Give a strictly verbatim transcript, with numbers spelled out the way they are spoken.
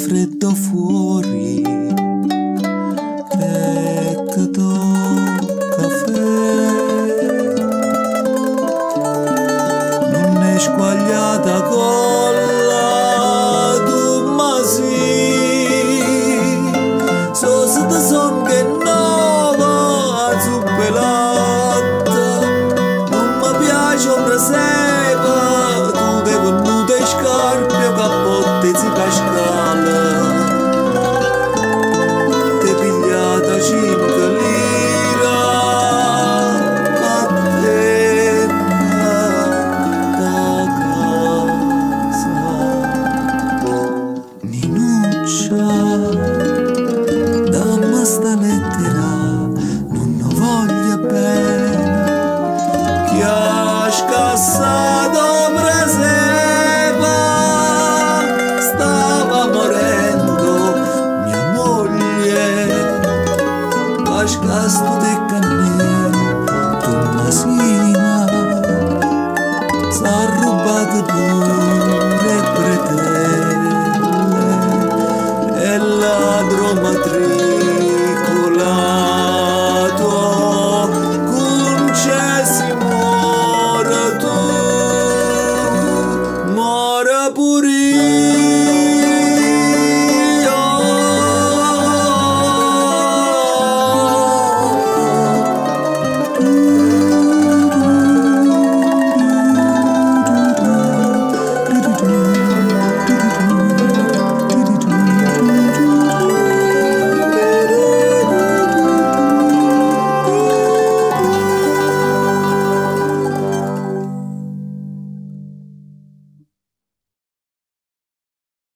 freddo fuori e che do caffè, non è squagliata colla tu ma sì, so se te son che nova zuppelata, non mi piace un presepe, tu devi venute scarpe o cappotti si cascale. Cinque lira a te da casa, Ninuccia, dammi sta lettera, non ne voglio bene, che a